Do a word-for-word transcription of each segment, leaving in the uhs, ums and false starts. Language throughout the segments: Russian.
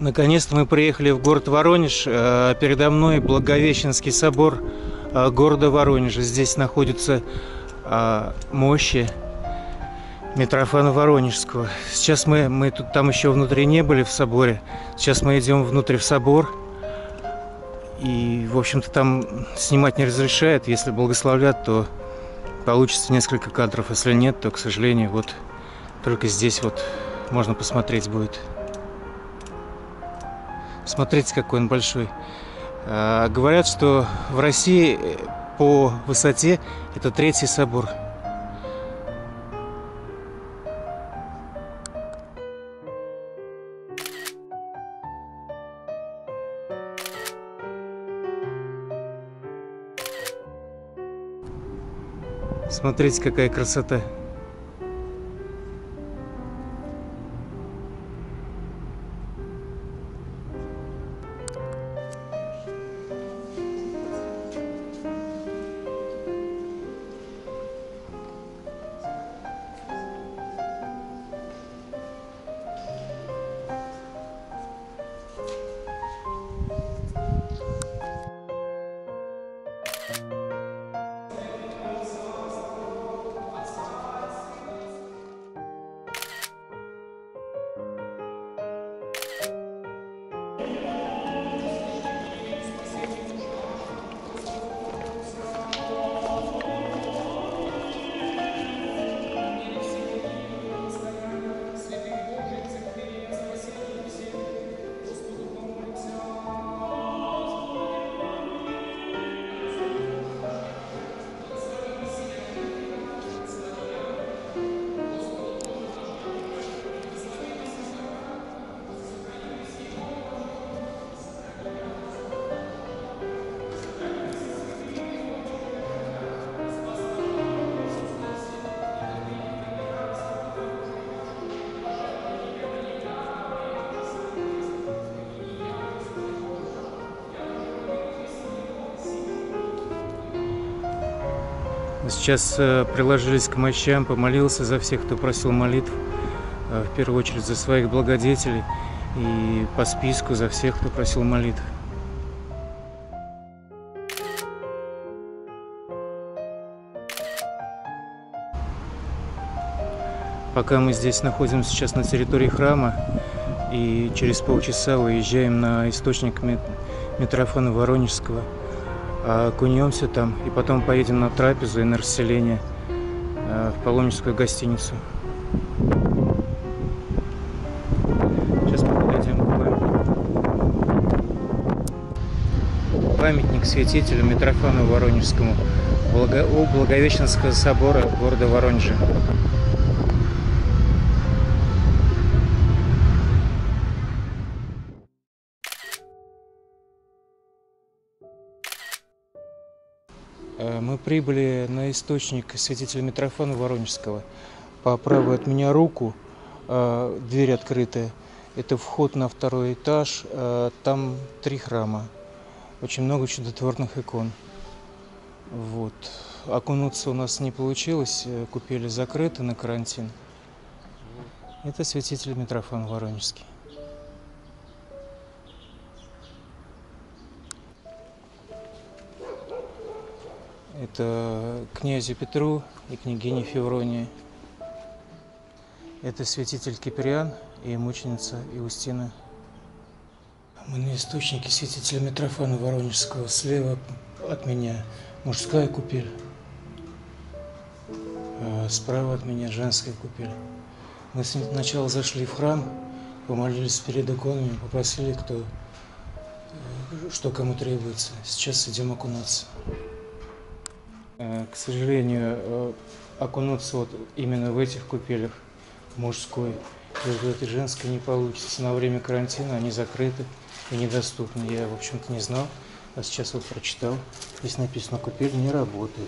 Наконец-то мы приехали в город Воронеж. Передо мной Благовещенский собор города Воронежа. Здесь находятся мощи Митрофана Воронежского. Сейчас мы, мы тут там еще внутри не были в соборе. Сейчас мы идем внутрь в собор. И, в общем-то, там снимать не разрешают. Если благословлят, то получится несколько кадров. Если нет, то, к сожалению, вот только здесь вот можно посмотреть будет. Смотрите, какой он большой. А, говорят, что в России по высоте это третий собор. Смотрите, какая красота. Сейчас э, приложились к мощам, помолился за всех, кто просил молитв, э, в первую очередь за своих благодетелей и по списку за всех, кто просил молитв. Пока мы здесь находимся сейчас на территории храма и через полчаса уезжаем на источник Митрофана Воронежского. Окунемся там и потом поедем на трапезу и на расселение в паломническую гостиницу. Сейчас мы подойдем к памятнику. Памятник святителю Митрофану Воронежскому у Благовещенского собора города Воронежа. Мы прибыли на источник святителя Митрофана Воронежского. По правую от меня руку, дверь открытая. Это вход на второй этаж. Там три храма. Очень много чудотворных икон. Вот. Окунуться у нас не получилось. Купели закрыто на карантин. Это святитель Митрофан Воронежский. Это князю Петру и княгине Февронии. Это святитель Киприан и мученица Иустина. Мы на источнике святителя Митрофана Воронежского. Слева от меня мужская купель, а справа от меня женская купель. Мы сначала зашли в храм, помолились перед иконами, попросили, кто, что кому требуется. Сейчас идем окунаться. К сожалению, окунуться вот именно в этих купелях, мужской и вот в этой женской, не получится. На время карантина они закрыты и недоступны. Я, в общем-то, не знал, а сейчас вот прочитал. Здесь написано: купель не работает.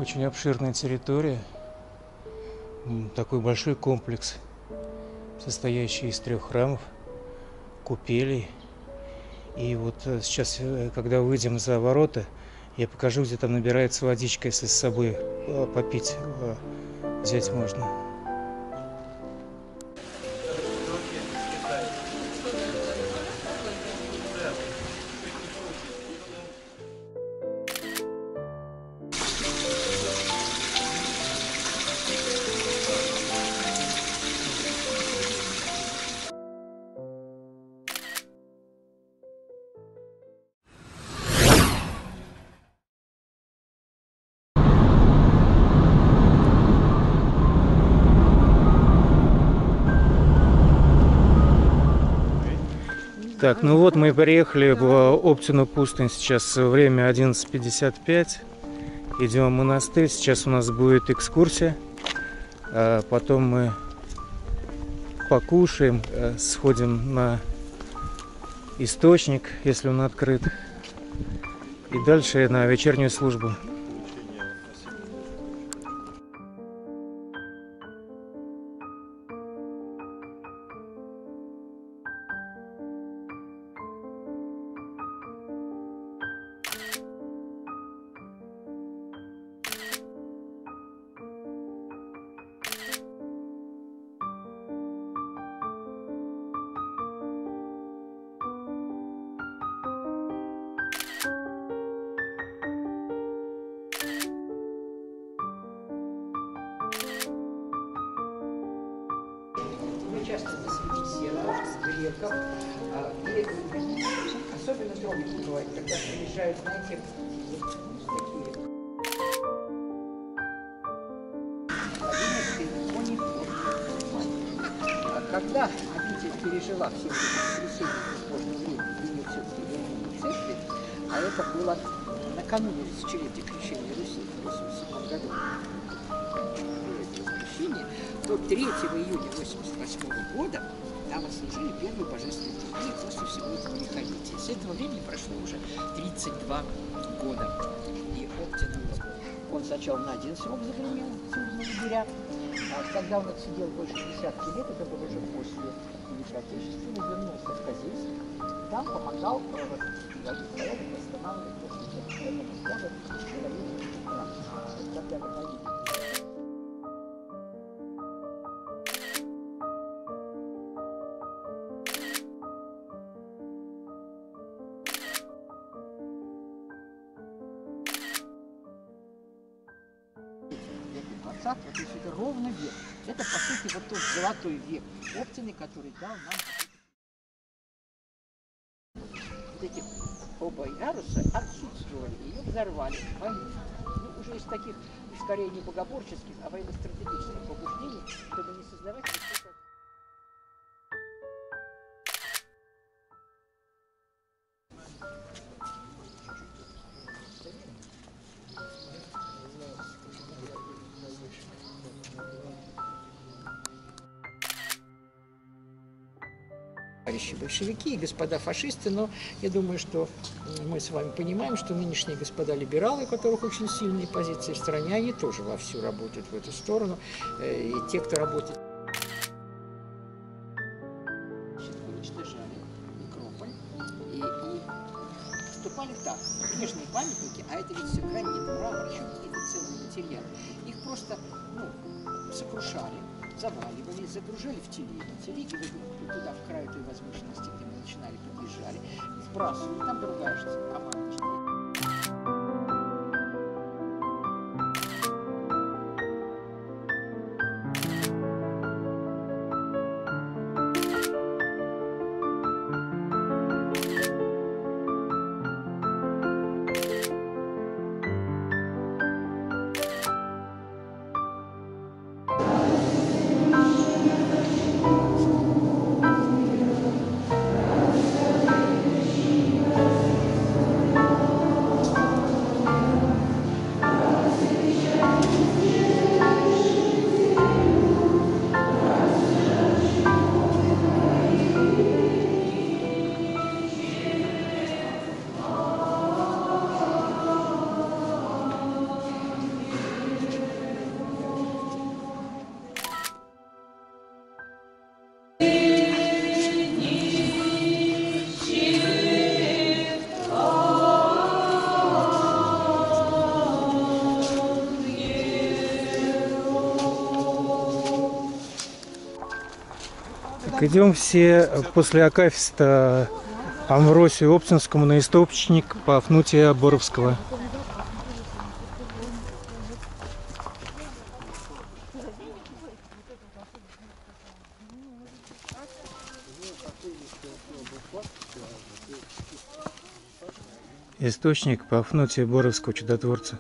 Очень обширная территория, такой большой комплекс, состоящий из трех храмов, купелей. И вот сейчас, когда выйдем за ворота, я покажу, где там набирается водичка, если с собой попить взять можно. Так, ну вот мы приехали в Оптину пустынь, сейчас время одиннадцать пятьдесят пять, идем в монастырь, сейчас у нас будет экскурсия, а потом мы покушаем, сходим на источник, если он открыт, и дальше на вечернюю службу. Часто на среднесерков, греков, и особенно трогательно бывает, когда приезжают, знаете, такие когда обитель пережила все эти потрясения в сложное время, ее все-таки вернули в церкви, а это было накануне тысячелетия крещения Руси в восемьдесят седьмом году. То третьего июня восемьдесят восьмого года там отслужили первую божественную литургию после всего этого лихолетия. С этого времени прошло уже тридцать два года. И Оптин, он сначала на один срок загремел в тюрьму лагеря, а когда он отсидел больше десятки лет, это было уже после Великой Отечественной, вернулся в Козельск, там помогал восстановить порядок, восстанавливать после этого склада мировые храм. Когда говорили. Вот это ровно век. Это, по сути, вот тот золотой век Оптины, который дал нам вот эти оба яруса отсутствовали, ее взорвали, войну. Ну, уже из таких, скорее, не богоборческих, а военно-стратегических побуждений, чтобы не создавать какой-то... Товарищи большевики и господа фашисты, но я думаю, что мы с вами понимаем, что нынешние господа либералы, у которых очень сильные позиции в стране, они тоже вовсю работают в эту сторону. И те, кто работает... Уничтожали некрополь и, и вступали так, внешние памятники, а это ведь все гранит, мрамор, еще какие-то целые материалы. Их просто, ну, сокрушали, заваливали, загружали в телеги. Телеги туда, в край той возвышенности, где мы начинали, подъезжали, сбрасывали, там другая же команда. Так, идем все после акафиста Амвросию Оптинскому на источник Пафнутия Боровского. Источник Пафнутия Боровского чудотворца.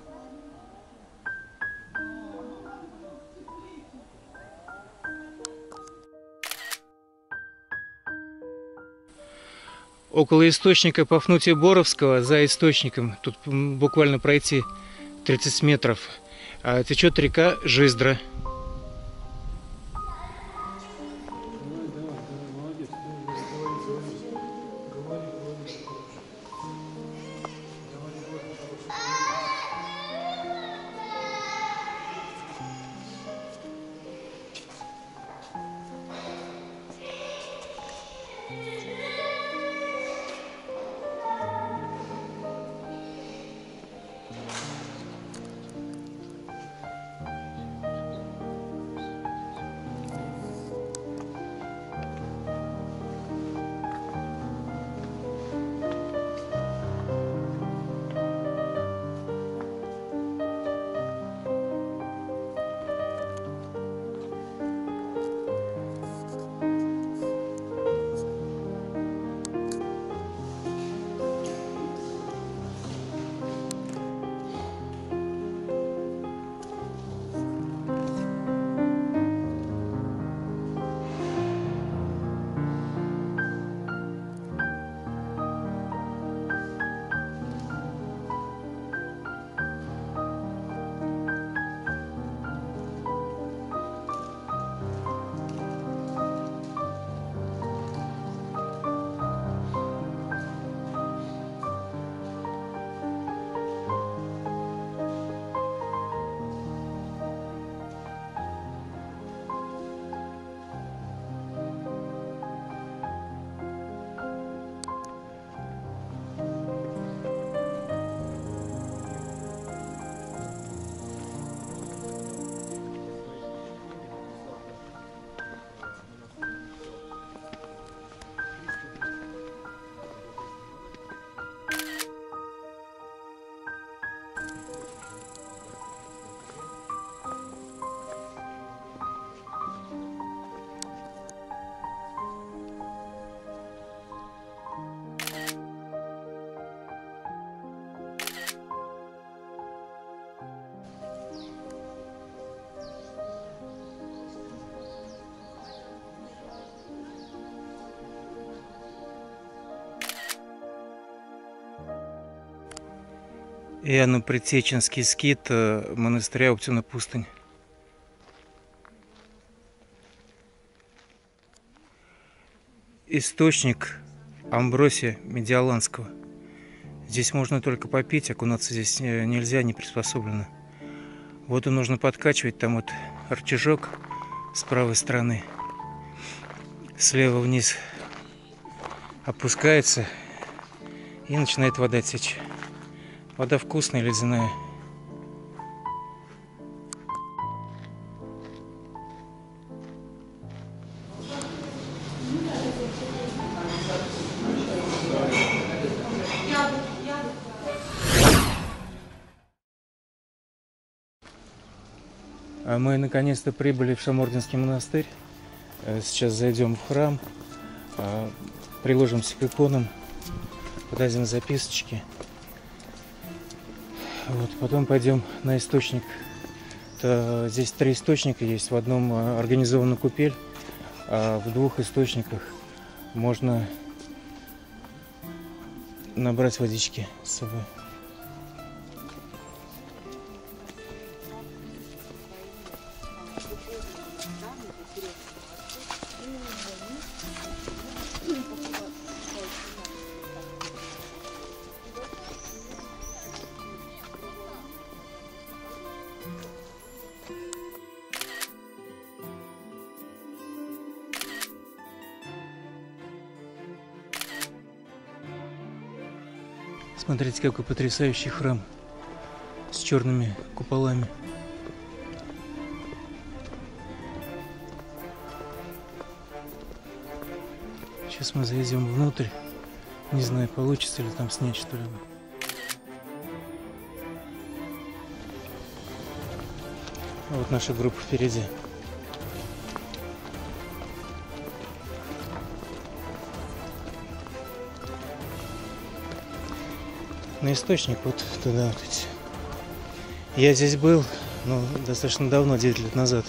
Около источника Пафнутия Боровского, за источником, тут буквально пройти тридцать метров, течет река Жиздра. Иоанно-Предсеченский скит монастыря Оптина Пустынь. Источник Амвросия Медиаланского. Здесь можно только попить, окунаться здесь нельзя, не приспособлено. Воду нужно подкачивать, там вот рычажок с правой стороны. Слева вниз опускается и начинает вода течь. Вода вкусная, ледяная. А мы наконец-то прибыли в Шамординский монастырь. Сейчас зайдем в храм, приложимся к иконам, подадим записочки. Вот, потом пойдем на источник. Это, здесь три источника есть. В одном организована купель, а в двух источниках можно набрать водички с собой. Смотрите, какой потрясающий храм с черными куполами. Сейчас мы зайдем внутрь. Не знаю, получится ли там снять что-либо. Вот наша группа впереди. На источник вот туда вот идти. Я здесь был, ну, достаточно давно, девять лет назад.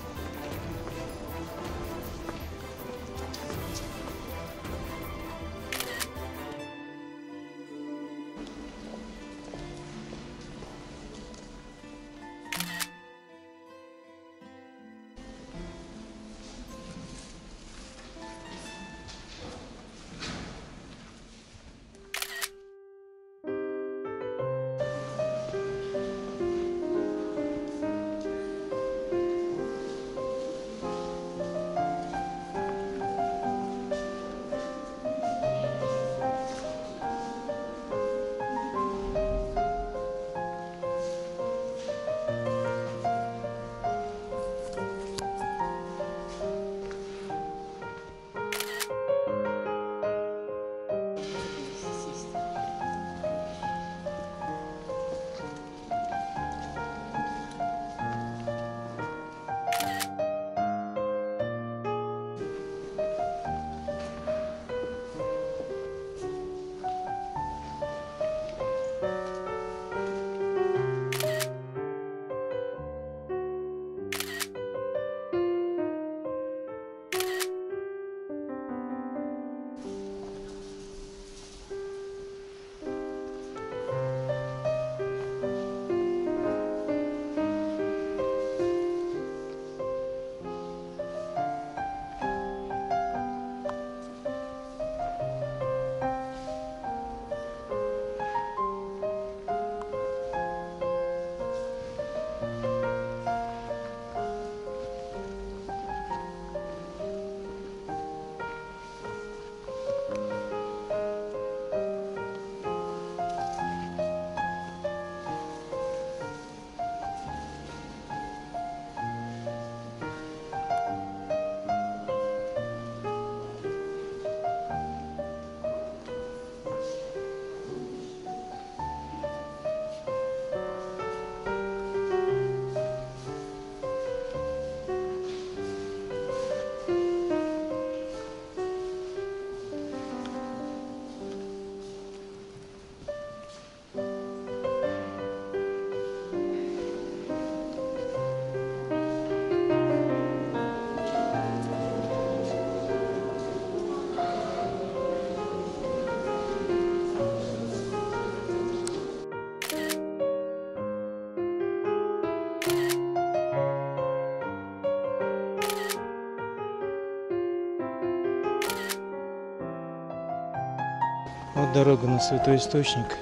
Вот дорога на Святой Источник.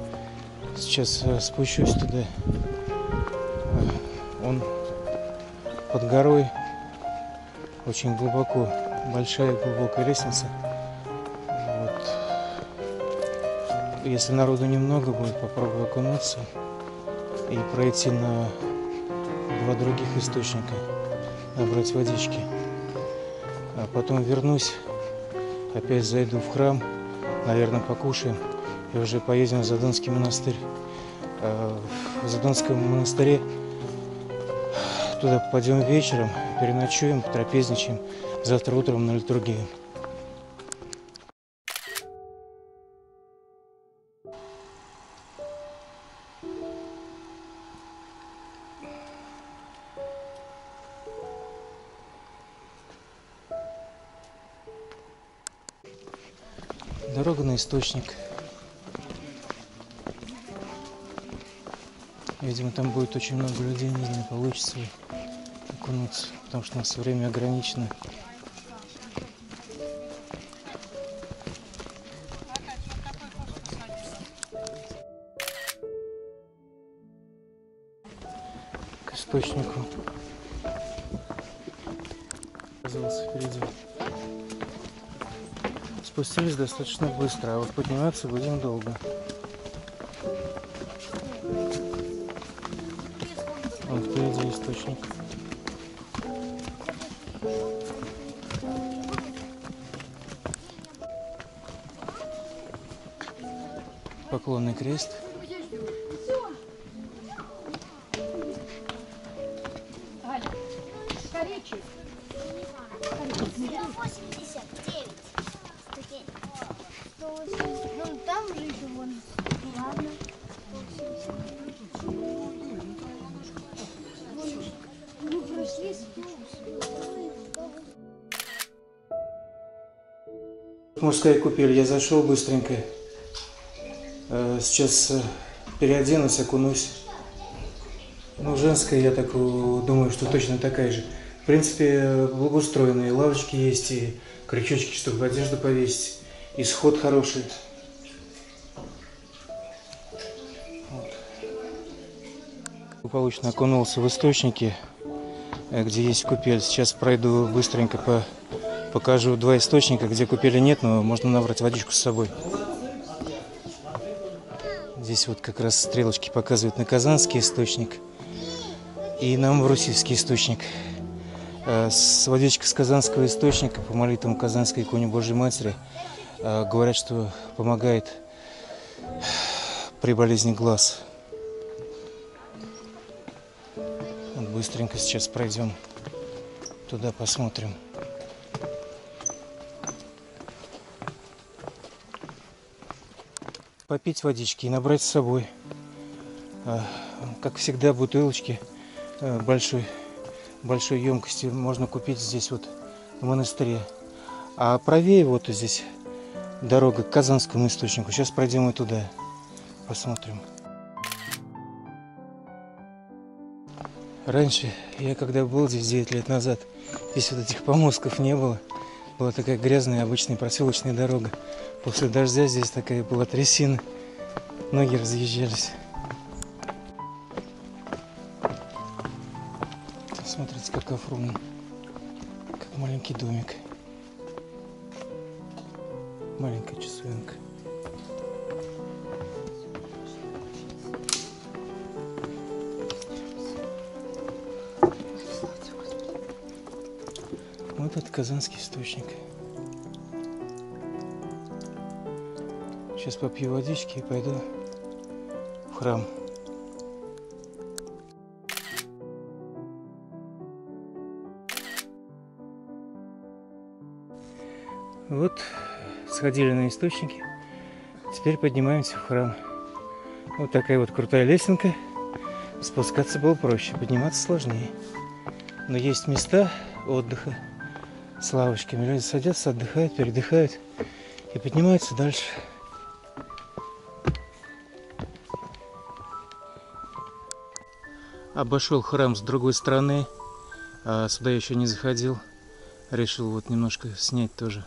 Сейчас спущусь туда. Он под горой, очень глубоко, большая глубокая лестница. Вот. Если народу немного будет, попробую окунуться и пройти на два других источника, набрать водички. А потом вернусь, опять зайду в храм, наверное, покушаем и уже поедем в Задонский монастырь. В Задонском монастыре туда попадем вечером, переночуем, трапезничаем, завтра утром на литургию. Дорога на источник. Видимо, там будет очень много людей, не знаю, получится ли окунуться, потому что у нас время ограничено. К источнику. Оказался впереди. Спустились достаточно быстро, а вот подниматься будем долго. Вот впереди источник. поклонный крест. восемьдесят девять ступеней. Ну, там же еще вон. Ладно. Ну, прошли. Мужская купель. Я зашел быстренько. Сейчас переоденусь, окунусь. Ну, женская, я так думаю, что точно такая же. В принципе, благоустроенные лавочки есть, и крючочки, чтобы одежду повесить. И сход хороший. Вот. Благополучно окунулся в источники, где есть купель. Сейчас пройду быстренько, по, покажу два источника, где купели нет, но можно набрать водичку с собой. Здесь вот как раз стрелочки показывают на Казанский источник и на Амвросийский источник. С водичка с Казанского источника по молитвам Казанской иконе Божьей Матери говорят, что помогает при болезни глаз. Вот быстренько сейчас пройдем туда, посмотрим. Попить водички и набрать с собой. Как всегда, бутылочки большой, большой емкости можно купить здесь вот в монастыре. А правее вот здесь дорога к Казанскому источнику. Сейчас пройдем и туда. Посмотрим. Раньше, я когда был здесь девять лет назад, здесь вот этих помостков не было. Была такая грязная обычная проселочная дорога. После дождя здесь такая была трясина. Ноги разъезжались. Смотрите, как оформлен. Как маленький домик. Маленькая часовенка. Вот это Казанский источник. Сейчас попью водички и пойду в храм. Вот, сходили на источники. Теперь поднимаемся в храм. Вот такая вот крутая лесенка. Спускаться было проще, подниматься сложнее. Но есть места отдыха с лавочками. Люди садятся, отдыхают, передыхают и поднимаются дальше. Обошел храм с другой стороны, а сюда еще не заходил. Решил вот немножко снять тоже.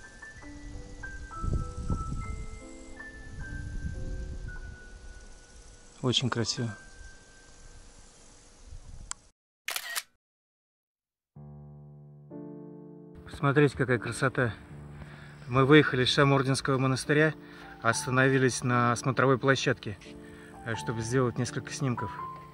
Очень красиво. Смотрите, какая красота. Мы выехали из Шамординского монастыря, остановились на смотровой площадке, чтобы сделать несколько снимков.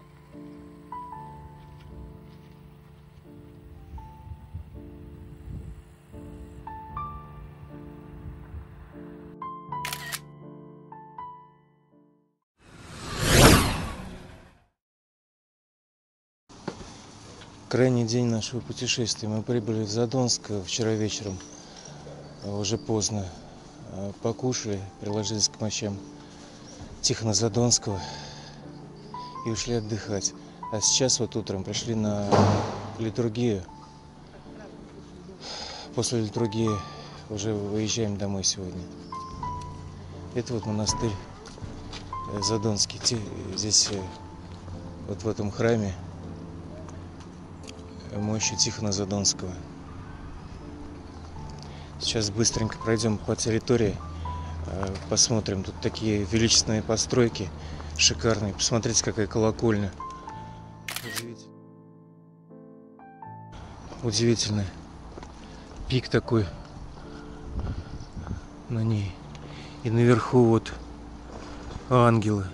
Крайний день нашего путешествия. Мы прибыли в Задонск вчера вечером, уже поздно. Покушали, приложились к мощам Тихона Задонского и ушли отдыхать. А сейчас вот утром пришли на литургию. После литургии уже выезжаем домой сегодня. Это вот монастырь Задонский. Здесь вот в этом храме мощи Тихона Задонского. Сейчас быстренько пройдем по территории, посмотрим. Тут такие величественные постройки, шикарные. Посмотрите, какая колокольня. Удивительно. Удивительно. Пик такой на ней. И наверху вот ангелы.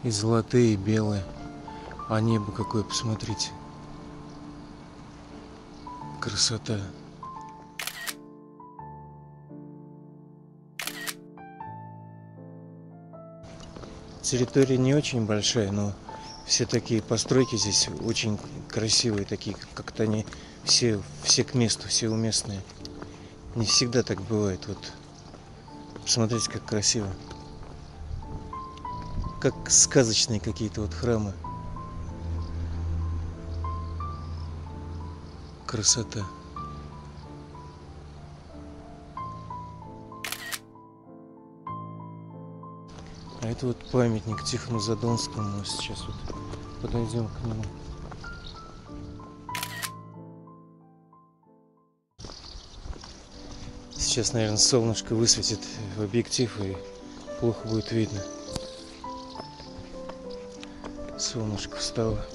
И золотые, и белые. А небо какое, посмотрите. Красота. Территория не очень большая, но все такие постройки здесь очень красивые, такие, как-то они все, все к месту, все уместные. Не всегда так бывает. Вот посмотрите, как красиво. Как сказочные какие-то вот храмы. Красота. А это вот памятник Тихону Задонскому. Мы сейчас вот подойдем к нему. Сейчас, наверное, солнышко высветит в объектив и плохо будет видно. Солнышко встало.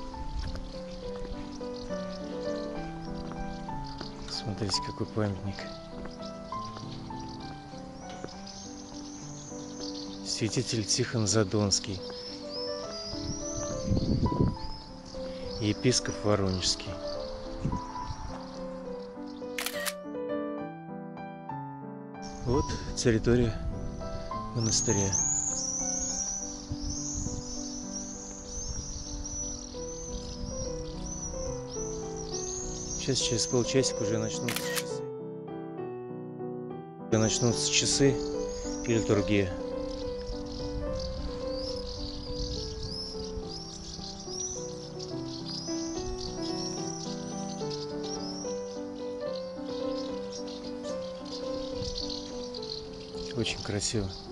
Смотрите, какой памятник. Святитель Тихон Задонский, епископ Воронежский. Вот территория монастыря. Сейчас через полчасика уже начнутся часы. Уже начнутся часы и литургия. Очень красиво.